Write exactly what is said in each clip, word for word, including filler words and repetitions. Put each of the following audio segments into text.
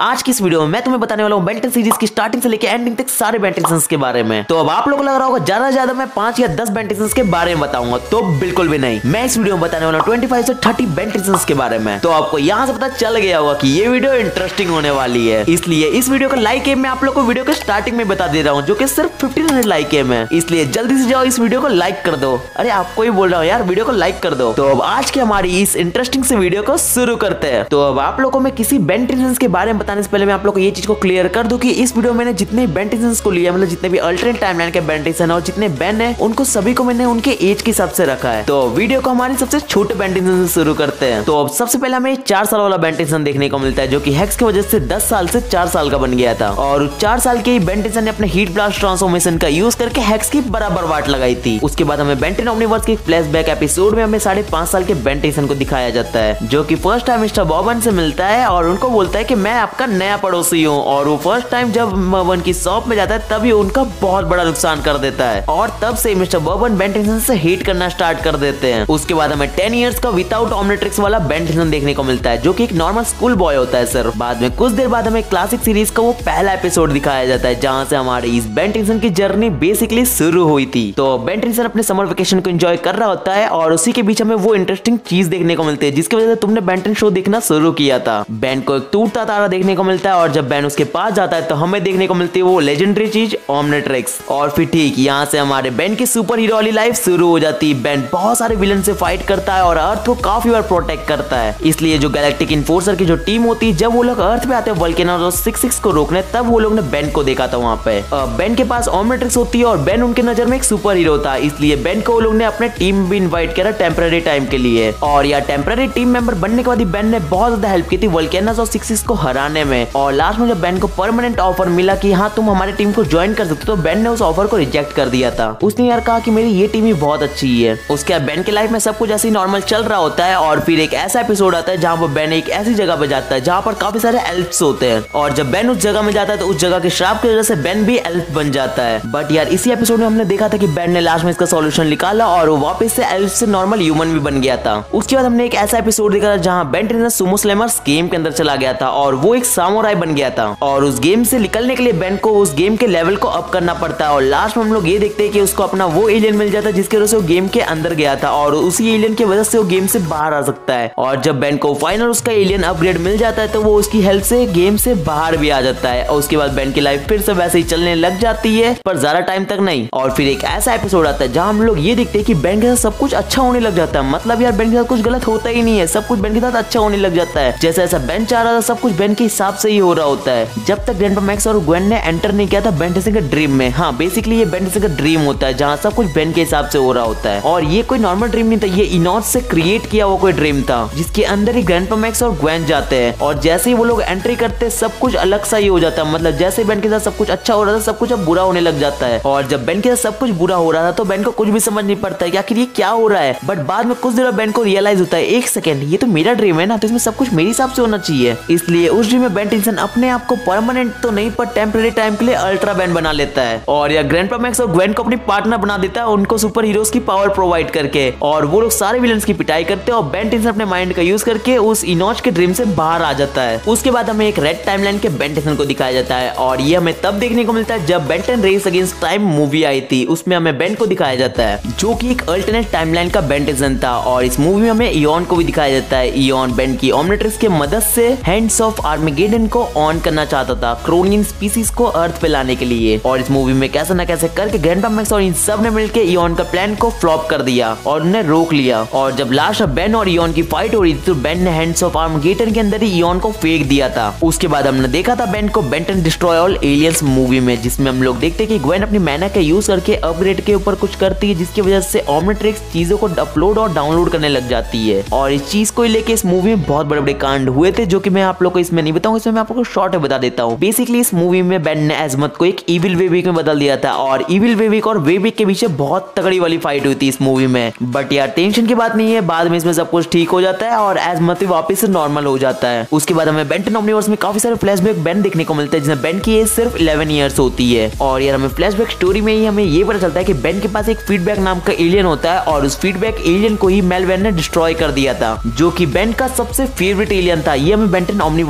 आज की इस वीडियो में मैं तुम्हें बताने वाला हूँ बेन टेन सीरीज की स्टार्टिंग से लेकर एंडिंग तक सारे बेन टेन के बारे में। तो अब आप लोगों को लग रहा होगा ज्यादा से ज्यादा मैं पांच या दस बेन टेन के बारे में बताऊंगा, तो बिल्कुल भी नहीं। मैं इस वीडियो में बताने वाला हूँ पच्चीस से तीस बेन टेन के बारे में। तो आपको यहाँ से पता चल गया होगा कि ये वीडियो इंटरेस्टिंग होने वाली है, इसलिए इस वीडियो का लाइक एम मैं आप लोग को वीडियो के स्टार्टिंग में बता दे रहा हूँ, जो कि सिर्फ फिफ्टीन हंड्रेड लाइक एम है। इसलिए जल्दी से जाओ इस वीडियो को लाइक कर दो। अरे आपको ही बोल रहा हूँ यार, वीडियो को लाइक कर दो। तो अब आज की हमारी इस इंटरेस्टिंग से वीडियो को शुरू करते हैं। तो अब आप लोगों को मैं किसी बेन टेन के बारे में बताने से पहले मैं आप लोग को ये चीज को क्लियर कर दूं कि इस वीडियो में मैंने जितने बेन टेन को लिया, मतलब जितने भी अल्टरनेट टाइमलाइन के बेन टेन और जितने बेन है उनको सभी को मैंने उनके एज के हिसाब से रखा है। तो वीडियो को हमारी सबसे छोटे बेन टेन से शुरू करते हैं। तो अब सबसे पहले हमें चार साल वाला बेन टेन देखने को मिलता है, जो कि हेक्स की वजह से दस साल से चार साल का बन गया था। और चार साल के बेन टेन ने अपने हीट ब्लास्ट ट्रांसफॉर्मेशन का यूज करके हेक्स की बराबर वाट लगाई थी। उसके बाद हमें बेन टेन ओमनीवर्स के फ्लैशबैक एपिसोड में हमें साढ़े पांच साल के बेन टेन को दिखाया जाता है, जो कि फर्स्ट टाइम मिस्टर बॉबन से मिलता है और उनको बोलता है कि मैं आपका नया पड़ोसी हूँ। और वो फर्स्ट टाइम जब बॉबन की शॉप में जाता है तभी उनका बहुत बड़ा नुकसान कर देता है और तब से मिस्टर बॉबन बेन टेन से हेट करना स्टार्ट कर देते हैं। उसके बाद हमें टेन इयर्स का विदाउट ऑमनिट्रिक्स वाला बेन टेन देखने को मिलता है, जो कि एक नॉर्मल स्कूल बॉय होता है सर। बाद में कुछ देर बाद हमें क्लासिक सीरीज का वो पहला एपिसोड दिखाया जाता है, जहाँ से हमारी इस बेन टेन की जर्नी बेसिकली शुरू हुई थी। तो बेन टेन अपने समर वेकेशन को एंजॉय कर रहा होता है और उसी के बीच हमें वो इंटरेस्टिंग चीज देखने को मिलती है जिसकी वजह से तुमने बेन टेन शो देखना शुरू किया था। बेन को एक टूटता तारा देखने को मिलता है और जब बेन उसके पास जाता है तो हमें देखने को मिलती है वो लेजेंडरी चीज ओमनिट्रिक्स। और फिर ठीक यहाँ से हमारे बेन की सुपर हीरो वाली लाइफ शुरू हो जाती है। बेन बहुत सारे विलन से फाइट करता है और अर्थ को काफी बार प्रोटेक्ट करता है। इसलिए जो गैलेक्टिक इन्फोर्सर की जो टीम होती है, जब वो लोग अर्थ पे आते हैं वोल्केनो सिक्स सिक्स को रोकने, तब वो लोग ने बेन को देखा था वहाँ पे। बेन के पास ओमनिट्रिक्स होती है और बेन उनके नजर में एक सुपर हीरो था, इसलिए बेन को वो लोग ने अपने टीम भी इन्वाइट किया टेम्पररी टाइम के लिए। और यार टेम्पररी टीम मेंबर बनने के बाद बेन ने बहुत ज्यादा हेल्प की थी वोल्केनोस और सिक्स सिक्स को हराने में। और लास्ट में जब बेन को परमानेंट ऑफर मिला कि हाँ तुम हमारी टीम को ज्वाइन कर सकते हो, तो बेन ने उस ऑफर को रिजेक्ट कर दिया था। उसने यार कहा कि मेरी ये टीम ही बहुत अच्छी है। उसके बाद बेन के लाइफ में सब कुछ ऐसे ही नॉर्मल चल रहा होता है और फिर एक ऐसा एपिसोड आता है जहाँ पर बेन एक ऐसी जगह पे जाता है जहाँ पर काफी सारे एल्फ्स होते हैं। और जब बेन उस जगह में जाता है तो उस जगह के श्राप की वजह से बेन भी एल्फ बन जाता है। बट यार इसी एपिसोड में हमने देखा था कि बेन ने लास्ट में इसका सॉल्यूशन निकाला और वो वापस से एल्फ से नॉर्मल ह्यूमन भी बन गया था। उसके बाद हमने एक ऐसा एपिसोड देखा था जहाँ Ben ten Sumo Slammers game के अंदर चला गया था और वो एक सामुराई बन गया था। और उस गेम से निकलने के लिए बेन को उस गेम के लेवल को अप करना पड़ता है और लास्ट में हम लोग ये देखते हैं कि उसको अपना वो एलियन मिल जाता है जिसकी वजह से वो गेम के अंदर गया था और उसी एलियन की वजह से वो गेम से बाहर आ सकता है। और जब बेन को फाइनल उसका एलियन अपग्रेड मिल जाता है तो वो उसकी हेल्प से गेम से बाहर भी आ जाता है। और उसके बाद बेन की लाइफ फिर से वैसे ही चलने लग जाती है, पर ज्यादा टाइम तक नहीं। और फिर एक ऐसा एपिसोड आता है जहाँ हम लोग ये देखते हैं कि बेन के साथ सब कुछ अच्छा होने लग जाता है। मतलब यार बेन के साथ कुछ गलत होता ही नहीं है, सब कुछ बेन के साथ अच्छा होने लग जाता है। जैसा ऐसा बेन चाह रहा था सब कुछ बेन के हिसाब से ही हो रहा होता है, जब तक ग्रैंडपा मैक्स और ग्वेन ने एंटर नहीं किया था बेन टेन के ड्रीम में। हाँ बेसिकली ये बेन टेन का ड्रीम होता है जहाँ सब कुछ बेन के हिसाब से हो रहा होता है। और ये कोई नॉर्मल ड्रीम नहीं था, ये इनॉस से क्रिएट किया हुआ कोई ड्रीम था जिसके अंदर ही ग्रैंडपा मैक्स और ग्वेन जाते हैं। और जैसे ही वो लोग एंट्री करते हैं सब कुछ अलग सा ही हो जाता है। मतलब जैसे बेन के साथ सब कुछ अच्छा हो रहा था सब कुछ अब बुरा होने लग जाता है। और जब बेन के साथ सब कुछ बुरा हो रहा था तो बेन को कुछ भी समझ नहीं पड़ता है कि आखिर ये क्या हो रहा है। बट बाद में कुछ देर बेन को रियलाइज होता है, एक सेकंड ये तो मेरा ड्रीम है ना, तो इसमें सब कुछ मेरे हिसाब से होना चाहिए। इसलिए उस ड्रीम में बेन टेन अपने आप को परमानेंट तो नहीं पर टेम्पररी टाइम के लिए अल्ट्रा बेन बना लेता है और या ग्रैंडपा मैक्स और ग्वेन को अपनी पार्टनर बना देता है, उनको सुपर हीरोज की पावर प्रोवाइड करके। और वो लोग सारे विलन्स की पिटाई करते हैं और बेन टेन अपने माइंड का यूज करके उस इनॉच के ड्रीम से बाहर आ जाता है। उसके बाद हमें एक रेड टाइमलाइन के बेन टेन को दिखाया जाता है और ये हमें तब देखने को मिलता है जब Ben ten race against time movie आई थी। उसमें हमें बेन को दिखाया जाता है जो कि एक अल्टरनेट टाइमलाइन का बेन टेन था। और इस मूवी में हमें इयॉन को भी दिखाया जाता है। इयॉन बेन की ओमनिट्रिक्स के मदद से हैंड्स ऑफ आर्मेगेडन को ऑन करना चाहता था क्रोनियन स्पीसीज को अर्थ पे लाने के लिए। और इस मूवी में कैसे न कैसे करके ग्रैंडपा मैक्स और इन सब ने मिलकर इयॉन का प्लान को फ्लॉप कर दिया और उन्हें रोक लिया। और जब लास्ट बेन और इयॉन की फाइट हो रही थी तो बेन ने हैंड्स ऑफ आर्मेगेडन के अंदर ही इयॉन को फेंक दिया था। उसके बाद हमने देखा था बेन को Ben ten destroy all aliens movie में, जिसमें हम लोग देखते हैं कि ग्वेन अपनी मैना का यूज करके अपग्रेड के ऊपर कुछ करती है जिसकी वजह से ओमनिट्रिक्स चीजों को अपलोड और डाउनलोड करने लग जाती है। और इस चीज को लेके इस मूवी में बहुत बड़े बड़े कांड हुए थे जो कि मैं आप लोग को इसमें नहीं बताऊंगा, इसमें मैं आप लोग को शॉर्ट में बता देता हूँ। बेसिकली इस मूवी में बेन ने एजमत को एक इविल वेविक में बदल दिया था और इविल वेविक और वेविक के पीछे बहुत तगड़ी वाली फाइट हुई थी इस मूवी में। बट यार टेंशन की बात नहीं है, बाद में इसमें सब कुछ ठीक हो जाता है और एजमत भी वापस से नॉर्मल हो जाता है। उसके बाद हमें बेन टेन ओमनिवर्स में काफी सारे फ्लैशबैक बेन देखने को मिलते हैं जिसमें बेन की एज सिर्फ इलेवन ईयर्स होती है। और यार हमें फ्लैशबैक स्टोरी में ही हमें ये पता चलता है कि बेन के पास एक फीडबैक नाम का एलियन होता है और उस फीडबैक एलियन को ही मेलवेन ने डिस्ट्रॉय कर दिया था, जो कि बेन का सबसे फेवरेट एलियन था। ये हमें बेन टेन ओमनिवर्स में पता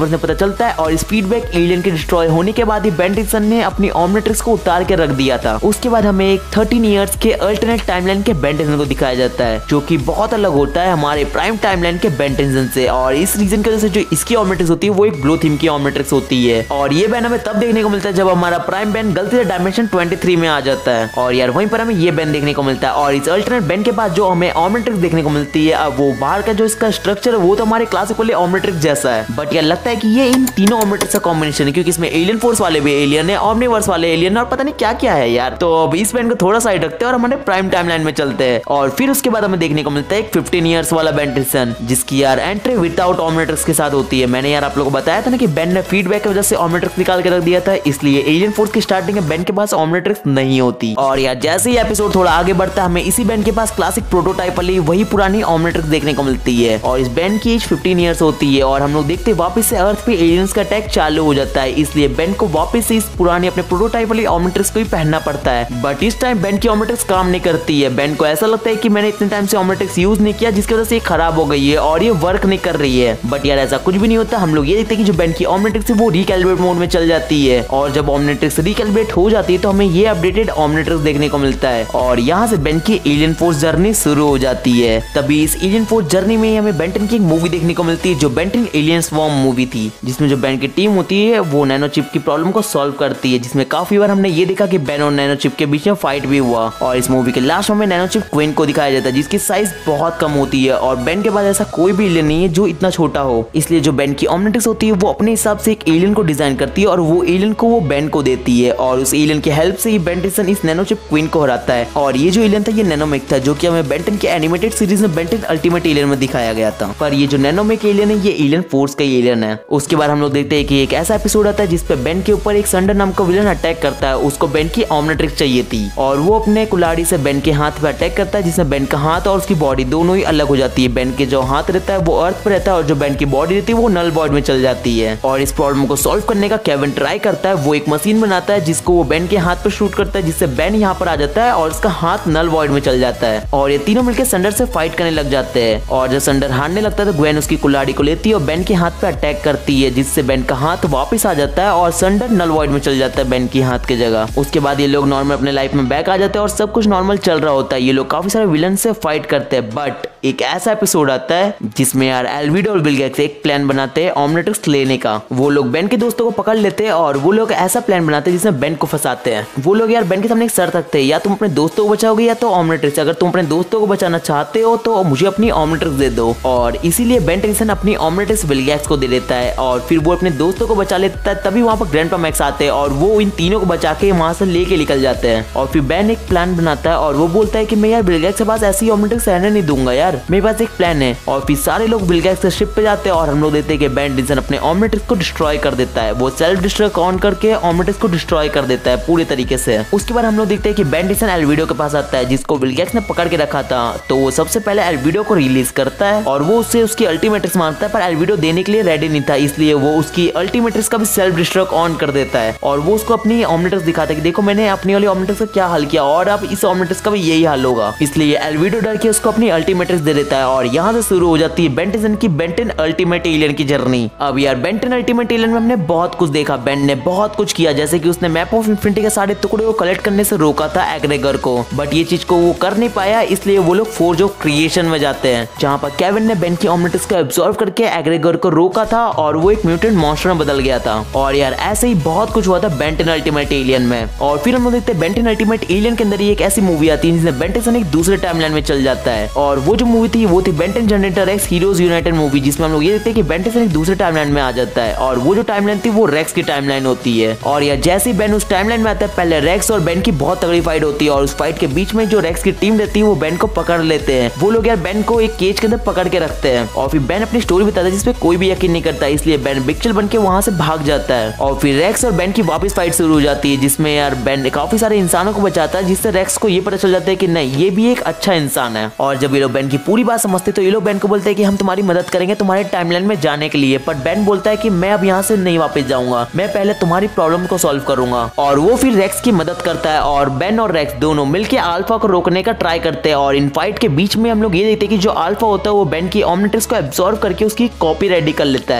चलता है और इस फीडबैक एलियन के डिस्ट्रॉय होने के बाद ही बेन टेंसन ने अपनी ओमनिट्रिक्स को उतार के रख दिया था। उसके बाद हमें एक थर्टीन इयर्स के अल्टरनेट टाइमलाइन के बेन टेंसन को दिखाया जाता है, जो कि बहुत अलग होता है हमारे प्राइम टाइमलाइन के बेन टेंसन से। और इस रीजन की वजह से जो इसकी ओमनिट्रिक्स होती है वो एक ब्लू थीम की ओमनिट्रिक्स होती है। और ये बेन हमें तब देखने को मिलता है जब हमारा प्राइम बेन गलती से डायमेंशन ट्वेंटी थ्री में आ जाता है, और यार वहीं पर हमें ये बेन देखने को मिलता है। और इस अल्टरनेट बेन के बाद जो हमें ओमनिट्रिक्स देखने को मिलती है, अब वो बाहर का जो इसका स्ट्रक्चर है वो तो हमारे क्लासिक वाले ओमनिट्रिक्स जैसा है, बट यार लगता है कि ये इन तीनों ओमनिट्रिक्स का कॉम्बिनेशन है, क्योंकि इसमें एलियन फोर्स वाले भी एलियन है, ओमनिवर्स वाले एलियन और पता नहीं क्या क्या है यार। तो अब इस बेन को थोड़ा साइड रखते हैं और हमारे प्राइम टाइमलाइन में चलते हैं। और फिर उसके बाद हमें देखने को मिलता है एक फिफ्टीन इयर्स वाला बेन टेंसन, जिसकी यार एंट्री विदाउट ओमनिट्रिक्स के साथ होती है। मैंने यार आप लोगों को बताया था ना कि बेन ने फीडबैक की वजह से ओमनिट्रिक्स निकाल के रख दिया था, इसलिए एलियन फोर्स की स्टार्टिंग में बेन के पास ओमनिट्रिक्स नहीं होती। और यार जैसे ही एपिसोड थोड़ा आगे बढ़ता है, हमें इसी बेन के पास क्लासिक प्रोटोटाइप वाली वही पुरानी ओमनिट्रिक्स देखने को मिलती है। और इस बेन की एज फिफ्टीन इयर्स होती है और हम लोग देखते हैं वापस से अर्थ पे एलियंस का अटैक चालू हो जाता है, इसलिए बेन को वापस से इस पुरानी अपने प्रोटोटाइप वाली ओमनिट्रिक्स को ही पहनना पड़ता है। बट इस टाइम बेन की ओमनिट्रिक्स काम नहीं करती है। बेन को ऐसा लगता है कि मैंने इतने टाइम से ओमनिट्रिक्स यूज नहीं किया, जिसकी वजह से ये खराब हो गई है और ये वर्क नहीं कर रही है। बट यार ऐसा कुछ भी नहीं होता। हम लोग ये देखते हैं कि जो बेन की ओमनिट्रिक्स है वो रिकैलिब्रेट मोड में चल जाती है, और जब ओमनिट्रिक्स रिकैलिब्रेट हो जाती है तो हमें ये अपडेटेड ओमनिट्रिक्स देखने को मिलता है। और यहाँ से बेन की एलियन फोर्स जर्नी शुरू हो जाती है। तभी इस एलियन फोर्स जर्नी में हमें बेन टेन की एक मूवी देखने को मिलती है, जो Ben ten alien swarm movie थी, जिसमें जो बेन की टीम होती है वो नैनो चिप की प्रॉब्लम को सॉल्व करती है, जिसमें काफी बार हमने ये देखा कि बेन और नैनो चिप के बीच में फाइट भी हुआ। और इस मूवी के लास्ट में नैनो चिप क्वीन को दिखाया जाता है, जिसकी साइज बहुत कम होती है, और बेन के बाद ऐसा कोई भी एलियन नहीं है जो इतना छोटा हो, इसलिए जो बेन की ओमनिट्रिक्स होती है वो अपने हिसाब से एक एलियन को डिजाइन करती है और वो एलियन को वो बेन को देती है, और उस एलियन की हेल्प से ही बेन टेंसन इस नैनो चिप क्वीन को हराता है। और ये जो एलियन था ये नैनोमेक था, जो कि हमें बेन टेन के एनिमेटेड सीरीज में बेन टेन अल्टीमेट एलियन में दिखाया गया था। पर ये जो नैनोमेक एलियन है ये एलियन फोर्स का एलियन है। उसके बाद हम लोग देखते हैं कि एक ऐसा एपिसोड आता है जिसपे बेन के ऊपर एक संडर नाम का विलन अटैक करता है। उसको बेन की ओमनिट्रिक्स चाहिए थी और वो अपने कुल्हाड़ी से बेन के हाथ पे अटैक करता है, जिसमें बेन का हाथ और उसकी बॉडी दोनों ही अलग हो जाती है। बेन के जो हाथ रहता है वो अर्थ पे रहता है और जो बेन की बॉडी रहती है वो नल वॉइड में चल जाती है। और इस प्रॉब्लम को सॉल्व करने का केविन ट्राई करता है। वो एक मशीन बनाता है जिसको वो बेन के हाथ पे शूट करता है, जिससे बेन यहाँ पर आ जाता है और उसका हाथ नल वॉइड में चल जाता है। और ये तीनों मिलकर संडर से फाइट करने लग जाते हैं। और जब संडर हारने लगता है तो ग्वेन उसकी कुल्हाड़ी को लेती है और बेन के हाथ पे अटैक करती है, जिससे बेन का हाथ वापस आ जाता है और संडर नल वॉइड में चल जाता है बेन की हाथ की जगह। उसके बाद ये लोग नॉर्मल अपने लाइफ में बैक आ जाते हैं और सब कुछ नॉर्मल चल रहा होता है। ये लोग काफी सारे विलन से फाइट करते हैं। बट एक ऐसा एपिसोड आता है जिसमें यार एल्विडो और बिल गेट्स एक प्लान बनाते हैं ओमनिट्रिक्स लेने का। वो लोग बेन के दोस्तों को पकड़ लेते हैं और वो लोग ऐसा प्लान बनाते हैं जिसमें बेन को फंसाते हैं। वो लोग यार बेन के सामने एक शर्त रखते हैं, या तुम अपने दोस्तों को बचाओगे या तो ओमनिट्रिक्स। अगर तुम अपने दोस्तों को बचाना चाहते हो तो मुझे अपनी ओमनिट्रिक्स दे दो। और इसीलिए बेन टेंसन अपनी ओमनिट्रिक्स बिल गेट्स को दे देता है और फिर वो अपने दोस्तों को बचा लेता है। तभी वहाँ पर ग्रैंडपा मैक्स आते हैं और वो इन तीनों को बचा के वहाँ से लेके निकल जाते हैं। और फिर बेन एक प्लान बनाता है और वो बोलता है कि मैं यार बिल गेट्स के पास ऐसी ओमनिट्रिक्स रहने नहीं दूंगा यार, मेरे पास एक प्लान है। और फिर सारे लोग बिल गेट्स के शिप पे जाते हैं और हम लोग देखते हैं कि बेन टेंसन अपने ओमनिट्रिक्स को डिस्ट्रॉय कर देता है। वो सेल्फ डिस्ट्रॉय ऑन करके ओमनिट्रिक्स को डिस्ट्रॉय कर देता है पूरी तरीके से। उसके बाद हम लोग देखते हैं कि बेन टेंसन एल्विडो के पास आता है, जिसको बिल गेट्स ने पकड़ के रखा था। तो वो सबसे पहले एल्विडो को रिलीज करता है और वो उससे उसकी अल्टीमेट्रिक्स मांगता है, पर एल्विडो देने के लिए रेडी नहीं था, इसलिए वो उसकी अल्टीमेट्रिक्स का भी सेल्फ डिस्ट्रॉय ऑन कर देता है। और वो उसको अपनी ओमनिट्रिक्स दिखाता है कि देखो मैंने अपनी वाली ओमनिट्रिक्स का क्या हल किया और अब इस ओमनिट्रिक्स का भी यही हाल होगा। इसलिए एल्विडो डर के उसको अपनी अल्टीमेट्रिक्स दे देता है और यहाँ से शुरू हो जाती है बेन टेंसन की बेन टेन अल्टीमेट एलियन की जर्नी। अब यार बेन टेन अल्टीमेट एलियन में हमने बहुत कुछ देखा। बेन ने बहुत कुछ किया, जैसे कि उसने मैप ऑफ इन्फिनिटी के सारे टुकड़े को कलेक्ट करने से रोका था एग्रेगर को, बट ये चीज को वो कर नहीं पाया, इसलिए वो लोग फोर्ज ऑफ क्रिएशन में जाते हैं, जहाँ पर केविन ने बेन की ओमनिट्रिक्स को एब्जॉर्ब करके एग्रेगर को रोका था और वो एक म्यूटेंट मॉन्स्टर में बदल गया था। और यार ऐसे ही बहुत कुछ हुआ था बेन टेन अल्टीमेट एलियन में। और फिर हम लोग देखते हैं बेन टेन अल्टीमेट एलियन के अंदर ही एक ऐसी मूवी आती है जिसमें बेन टेंसन एक दूसरे टाइमलाइन में चल जाता है। और वो जो मूवी थी वो थी Ben ten generator X heroes united movie, जिसमें हम लोग ये देखते हैं कि बेन टेंसन एक दूसरे टाइमलाइन में आ जाता है और वो जो टाइमलाइन थी वो रेक्स की टाइमलाइन होती है। और यार जैसे ही बेन उस टाइमलाइन में आता है, पहले रेक्स और बेन की बहुत तगड़ी फाइट होती है और उस फाइट के बीच में जो रेक्स की टीम रहती है वो बेन को पकड़ लेते हैं। वो लोग यार बेन को एक केज के अंदर पकड़ के रखते हैं और फिर बेन अपनी स्टोरी बताता है जिसपे कोई भी यकीन नहीं करता, इसलिए बेन बिक्चल बन के वहां से भाग जाता है। और फिर रेक्स और बेन की वापस फाइट शुरू हो जाती है, जिसमें यार बेन काफी सारे इंसानों को बचाता है, जिससे रेक्स को ये पता चल जाता है कि नहीं ये भी एक अच्छा इंसान है। और जब ये लोग बेन की पूरी बात समझते तो ये लोग बेन को बोलते हैं कि हम तुम्हारी मदद करेंगे तुम्हारे टाइमलाइन में जाने के लिए। पर बेन बोलता है कि मैं अब यहाँ से नहीं वापस जाऊंगा, मैं पहले तुम्हारी प्रॉब्लम को सॉल्व करूंगा। और वो फिर रेक्स की मदद करता है और बेन और रेक्स दोनों मिलकर अल्फा को रोकने का ट्राई करते हैं। और इन फाइट के बीच में हम लोग ये देखते हैं कि जो अल्फा होता है वो बेन की ओमनिट्रिक्स को एब्जॉर्ब करके उसकी कॉपी रेडी कर लेता है, जिसको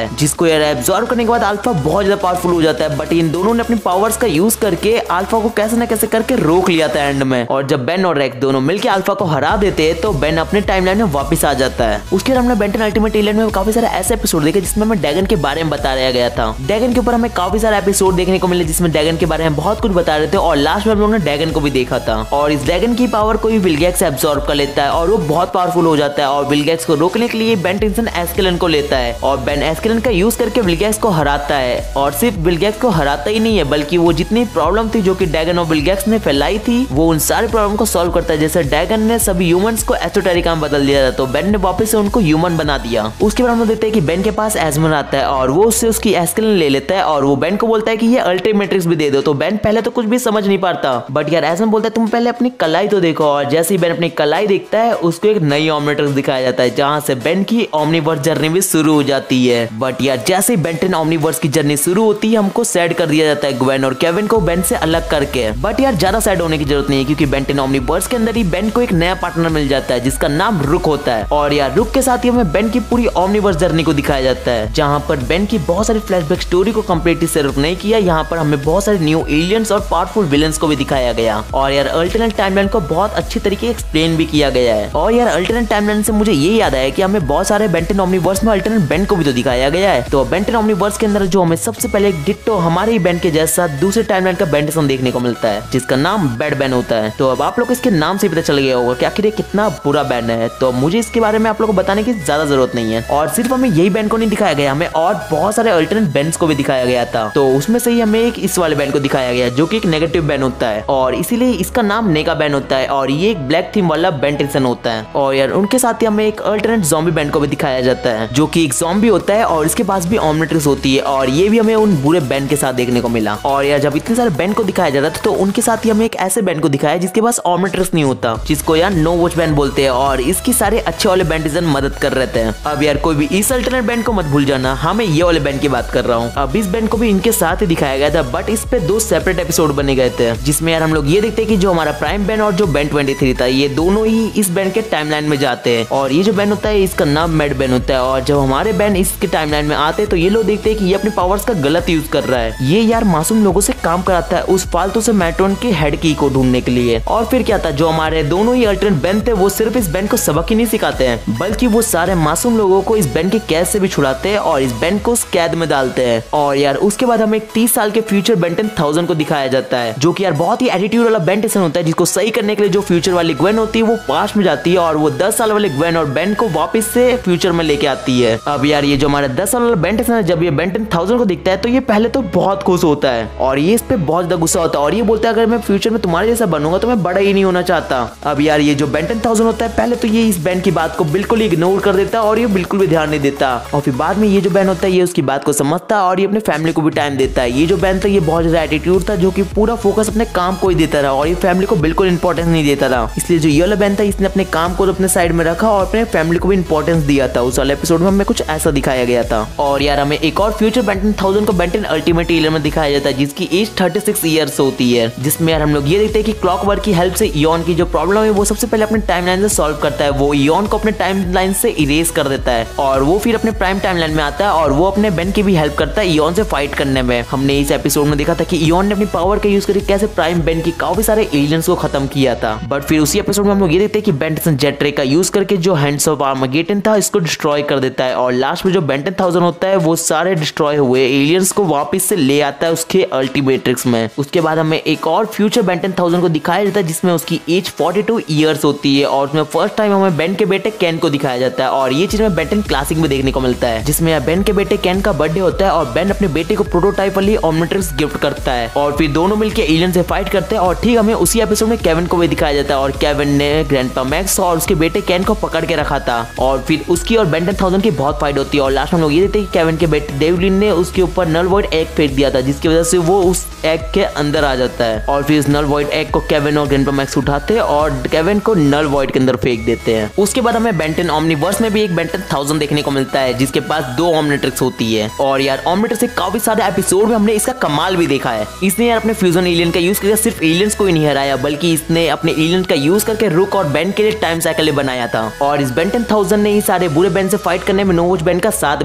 को यार एब्जॉर्ब करने के बाद अल्फा बहुत ज्यादा पावरफुल हो जाता है, बट इन दोनों ने अपनी पावर्स का यूज करके अल्फा को कैसे न कैसे करके रोक लिया था एंड में। और जब बेन और रेक्स दोनों मिलकर अल्फा को हरा देते हैं तो बेन अपने टाइमलाइन में वापस आ जाता है। उसके बाद हमने बेन टेन अल्टीमेट एलियन में काफी सारे ऐसे एपिसोड देखे जिसमें हमें ड्रैगन के बारे में बताया गया था। ड्रैगन के ऊपर हमें काफी सारे एपिसोड देखने को मिले जिसमें ड्रैगन के बारे में बहुत कुछ बता रहे थे और लास्ट में हम लोगों ने ड्रैगन को भी देखा था। और इस ड्रैगन की पावर को भी विलगैक्स एब्जॉर्ब कर लेता है और वो बहुत पावरफुल हो जाता है और विलगैक्स को रोकने के लिए बेन टेंसन एस्केलन को लेता है और बेन एस्केलन का यूज करके विलगैक्स को हराता है। और सिर्फ विलगैक्स को हराता ही नहीं है बल्कि वो जितनी प्रॉब्लम थी जो कि ड्रैगन और विलगैक्स ने फैलाई थी वो उन सारे प्रॉब्लम को सॉल्व करता है। जैसे ड्रैगन ने सभी ह्यूमंस को एसोटेरिका में बदल दिया था तो बेन ने वापस से उनको ह्यूमन बना दिया। उसके बाद हम देखते हैं कि बेन के पास एजमन आता है और वो उससे उसकी एस्केलन ले लेता है और वो बेन को बोलता है कि ये अल्ट्रा मैट्रिक्स भी दे दो। तो बेन पहले तो कुछ भी समझ नहीं पाता बट यार एजमन बोलता है तुम पहले अपनी कलाई तो देखो। और जैसे ही बेन अपनी कलाई देखता है उसको एक नई ओमनिट्रिक्स दिखाया जाता है जहां से बेन की ओमनीवर्स जर्नी भी शुरू हो जाती है। बट यार जैसे ही बेन टेन ओमनीवर्स की जर्नी शुरू होती है हमको सैड कर दिया जाता है ग्वेन और केविन को बेन से अलग करके। बट यार ज्यादा सैड होने की जरूरत नहीं है क्योंकि बेन टेन ओमनीवर्स के अंदर ही बेन को एक नया पार्टनर मिल जाता है जिसका नाम रुक होता है। और यार रुक के साथ ही हमें बेन की पूरी ओमनीवर्स जर्नी को दिखाया जाता है जहां पर बेन की बहुत सारी फ्लैशबैक स्टोरी को कंप्लीटली सिर्फ नहीं किया, यहाँ पर हमें बहुत सारे न्यू एलियंस और पावरफुल विलेंस को भी दिखाया गया। और यार अल्टरनेट टाइमलाइन को बहुत अच्छी तरीके एक्सप्लेन भी किया गया है। और यार अल्टरनेट टाइमलाइन से मुझे ये याद आया कि हमें बहुत सारे बेन टेन ओमनीवर्स में अल्टरनेट बेन को भी तो दिखाया गया है। तो बेन टेन ओमनीवर्स के अंदर जो हमें सबसे पहले एक डिट्टो हमारे ही बेन के जैसा दूसरे टाइमलाइन का बेन टेन देखने को मिलता है जिसका नाम बैड बेन होता है। तो अब आप लोग इसके नाम से पता चल गया होगा कि आखिर ये कितना बुरा बेन है। तो मुझे इसके बारे में आप लोगों को बताने की ज्यादा जरूरत नहीं है। और सिर्फ हमें यही बेन को नहीं दिखाया गया, हमें और बहुत सारे अल्टरनेट बेन्स को भी दिखाया गया था। तो उसमें से ही हमें एक इस वाले बेन को दिखाया गया जो कि एक नेगेटिव बेन होता है और इसीलिए इसका नाम नेगा बेन होता है और ये एक ब्लैक थीम वाला बेन टेंसन होता है। और यार उनके साथ ही हमें एक अल्टरनेट ज़ॉम्बी बेन को भी दिखाया जाता है जो कि एक ज़ॉम्बी होता है और इसके पास भी ओमनिट्रिक्स होती है और ये भी हमें उन बुरे बेन के साथ देखने को मिला। और यार जब इतने सारे बेन को दिखाया जाता था तो उनके साथ ही हमें एक ऐसे बेन को दिखाया जिसके पास ओमनिट्रिक्स नहीं होता जिसको यार नो वॉच बेन बोलते हैं और इसकी सारे अच्छे वाले बेन टेंसन मदद कर रहे थे। अब यार कोई भी इस अल्टरनेट बेन को मत भूल जाना, हाँ मैं ये वाले बेन की बात कर रहा हूँ। अब इस बेन को भी इनके साथ ही दिखाया गया था बट इस पे दो सेपरेट एपिसोड बने गए थे जिसमें यार हम लोग ये देखते हैं कि जो हमारा प्राइम बेन और जो बेन ट्वेंटी थ्री था ये दोनों ही इस बेन के टाइमलाइन में जाते हैं और ये जो बेन होता है इसका नाम मैड बेन होता है। और जब हमारे बेन इसके टाइमलाइन में आते हैं तो ये लोग देखते हैं कि ये अपने पावर्स का गलत यूज कर रहा है। ये यार मासूम लोगों से काम कराता है उस फालतू से मैट्रोन के हेड की को ढूंढने के लिए। और फिर क्या था, जो हमारे दोनों ही अल्टरनेट बेन थे वो सिर्फ इस बेन को सबक ही नहीं सिखाते हैं बल्कि वो सारे मासूम लोगों को इस बेन के कैद से भी छुड़ाते हैं और इस बेन को उस कैद में डालते हैं। और यार उसके बाद हमें एक तीस साल के फ्यूचर बेन टेन थाउजेंड को दिखाया जाता है जो कि यार बहुत ही एटीट्यूड वाला बेन टेंसन होता है जिसको सही करने के लिए जो फ्यूचर वाली ग्वेन होती है वो पास्ट में जाती है और वो दस साल वाले ग्वेन और बेन को वापस से फ्यूचर में लेके आती है। अब यार ये जो हमारा दस साल वाला बेन टेंसन है जब ये बेन टेन थाउजेंड को दिखता है तो ये पहले तो बहुत खुश होता है और ये इस पे बहुत ज्यादा गुस्सा होता है और ये बोलता है अगर मैं फ्यूचर में तुम्हारे जैसा बनूंगा तो मैं बड़ा ही नहीं होना चाहता। अब यार ये जो बेन टेन थाउजेंड होता है पहले तो ये इस बेन की बात को बिल्कुल इग्नोर कर देता है और ये बिल्कुल भी ध्यान नहीं देता और फिर बाद में ये जो बेन होता है ये उसकी बात को समझता है और ये अपने फैमिली को भी टाइम देता है। ये जो बेन था ये बहुत ज्यादा एटीट्यूड था जो कि पूरा फोकस अपने काम को ही देता रहा और ये फैमिली को बिल्कुल इंपॉर्टेंस नहीं देता रहा। इसलिए जो ये वाला बेन था इसने अपने काम को अपने साइड में रखा और अपने फैमिली को भी इंपॉर्टेंस दिया था। उस वाले एपिसोड में हमें कुछ ऐसा दिखाया गया था। और यार हमें एक और फ्यूचर बेन टेन थाउजेंड को बेन टेन अल्टीमेट एलियन में दिखाया जाता है जिसकी एज थर्टी सिक्स ईयर्स होती है जिसमें यार हम लोग ये देखते हैं कि क्लॉकवर्क की हेल्प से इयॉन की जो प्रॉब्लम है वो सबसे पहले अपने टाइमलाइन से सॉल्व करता है। वो इयॉन को अपने टाइमलाइन से इरेज कर देता है और वो फिर अपने प्राइम टाइमलाइन में आता है और वो अपने बेन की भी हेल्प करता है इयॉन से फाइट करने में। हमने इस एपिसोड में देखा था कि इयॉन ने अपनी पावर का यूज करके कैसे प्राइम बेन की काफी सारे एलियंस को खत्म किया था। बट फिर उसी एपिसोड में हम लोग ये देखते हैं कि बेन टेन जेट रे का यूज करके जो हैंड्स ऑफ आर्मागेडन था इसको डिस्ट्रॉय कर देता है और लास्ट में जो बेन टेन थाउजेंड होता है वो सारे डिस्ट्रॉय हुए एलियंस को वापस से ले आता है उसके अल्टीमेट्रिक्स में। उसके बाद हमें एक और फ्यूचर बेन टेन थाउजेंड को दिखाया जाता है जिसमें उसकी एज फोर्टी टू ईयर्स होती है और उसमें फर्स्ट टाइम हमें बेन के बेटे केन को दिखाया जाता है और ये चीज हमें बेन टेन क्लासिक में देखने को मिलता है जिसमें बेन के बेटे केन का बर्थडे होता है और बेन अपने बेटे को प्रोटोटाइप वाली ओमनिट्रिक्स गिफ्ट करता है और फिर दोनों मिलकर एलियन से फाइट करते हैं। और ठीक हमें उसी एपिसोड में केविन को भी दिखाया जाता है और केविन ने ग्रैंडपा मैक्स और उसके बेटे केन को पकड़ के रखा था और फिर उसकी और बेन टेन थाउजेंड की बहुत फाइट होती है और लास्ट में हम लोग ये देखते हैं कि केविन के बेटे डेवलिन ने उसके ऊपर नल वॉइड एग फेंक दिया था जिसकी वजह से वो उस एग के अंदर आ जाता है और फिर इस नल वॉइड एग को केविन और ग्रैंडपा मैक्स उठाते हैं और केविन को नल वॉइड के अंदर फेंक देते हैं। उसके बाद हमें बेन टेन ओमनीवर्स में भी एक बेन टेन थाउजेंड देखने को मिलता है जिसके पास दो ओमनिट्रिक्स होती है और यार ओमनिट्रिक्स से काफी सारे एपिसोड में हमने इसका कमाल भी देखा है। इसने यार अपने फ्यूजन एलियन का यूज करके सिर्फ एलियंस को ही नहीं हराया बल्कि इसने अपने एलियन का यूज करके रुक और बेन के लिए टाइम साइकिल बनाया था और इस बेन टेन थाउजेंड ने ही सारे बुरे बेन से फाइट करने में नो वॉच बेन का साथ भी दिया था।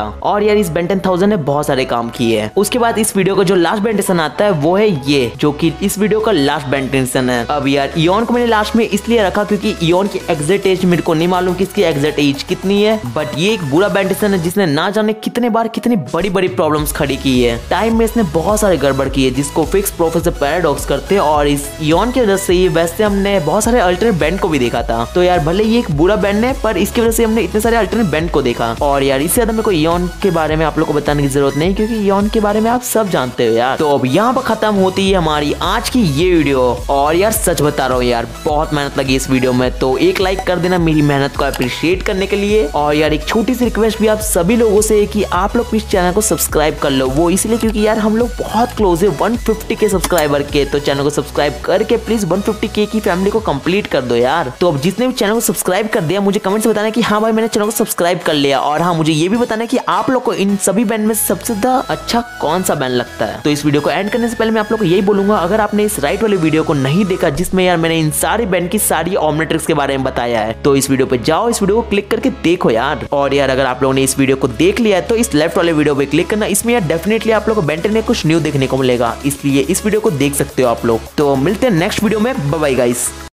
था। और यार इस बेंटन थाउजेंड ने बहुत सारे काम किए हैं। उसके बाद इस वीडियो का जो लास्ट बेंटेशन आता है वो है ये, जो कि इस वीडियो का लास्ट बेंटेशन है। अब यार इयॉन को मैंने लास्ट में इसलिए रखा क्योंकि इयॉन की एग्जैक्ट एज मेरे को नहीं मालूम कि इसकी एग्जैक्ट एज कितनी है, बट ये एक बुरा बेंटेशन है जिसने ना जाने कितने बार कितनी बड़ी बड़ी प्रॉब्लम्स खड़ी की है। टाइम में इसने बहुत सारे गड़बड़ की है जिसको फिक्स प्रोफेसर पैराडॉक्स करते हैं, और इस इयॉन की वजह से ही वैसे हमने बहुत सारे अल्टरनेट बैंड को भी देखा था। तो यार भले ये एक बुरा बैंड है पर इसकी वजह से हमने इतने सारे अल्टरनेट बैंड को देखा। और यार इससे ज्यादा मेरे को इयॉन के बारे में आप लोग को बताने की जरूरत नहीं क्योंकि इयॉन के बारे में आप सब जानते हो यार। तो अब यहाँ पर खत्म होती है हमारी आज की ये वीडियो। और यार सच बता रहा हूँ यार बहुत मेहनत लगी इस वीडियो में, तो एक लाइक कर देना मेरी मेहनत को अप्रिशिएट करने के लिए। और यार एक छोटी सी रिक्वेस्ट भी आप सभी लोगों से कि आप लोग इस चैनल को सब्सक्राइब कर लो, वो इसलिए क्योंकि यार हम लोग बहुत क्लोज है वन फिफ्टी के सब्सक्राइबर के। तो चैनल को सब्सक्राइब करके प्लीज वन फिफ्टी के की फैमिली को कंप्लीट कर दो यार। तो अब जिसने भी चैनल को सब्सक्राइब कर दिया मुझे कमेंट से बताना कि हाँ भाई मैंने चैनल को सब्सक्राइब कर लिया। और हाँ मुझे ये भी बताना कि आप लोग को इन सभी बैंड में सबसे ज्यादा अच्छा कौन सा बैंड लगता है। तो इस वीडियो को एंड करने से पहले मैं आप लोग को यही बोलूंगा, अगर आपने इस राइट वाले वीडियो को नहीं देखा जिसमें यार मैंने इन सारी बैंड की सारी ऑमनेट्रिक्स के बारे में बताया है, तो इस वीडियो पे जाओ, इस वीडियो को क्लिक करके देखो यार। और यार अगर आप लोगों ने इस वीडियो को देख लिया है तो इस लेफ्ट वाले वीडियो पे क्लिक करना, इसमें यार डेफिनेटली आप लोग को बेंटन में कुछ न्यू देखने को मिलेगा, इसलिए इस वीडियो को देख सकते हो आप लोग। तो मिलते हैं नेक्स्ट वीडियो में, बाय बाय गाइस।